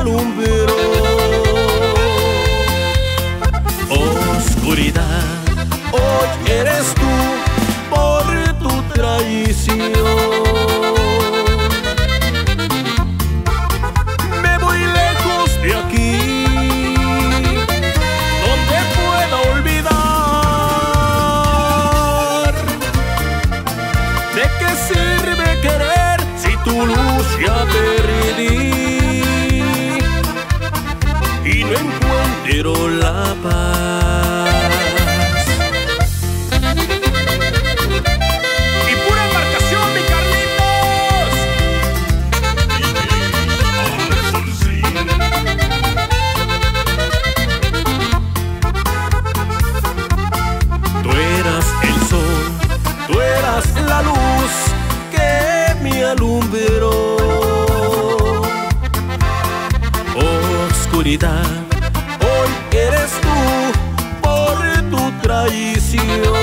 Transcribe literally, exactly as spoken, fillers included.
alumbró. Oscuridad, hoy eres tú por tu traición. Me voy lejos de aquí, donde pueda olvidar. ¿De qué sirve querer si tu luz ya perdí y no encuentro la paz? Y pura embarcación, mi Carlitos. Tú eras el sol, tú eras la luz que me alumbró. Oscuridad, hoy eres tú por tu traición.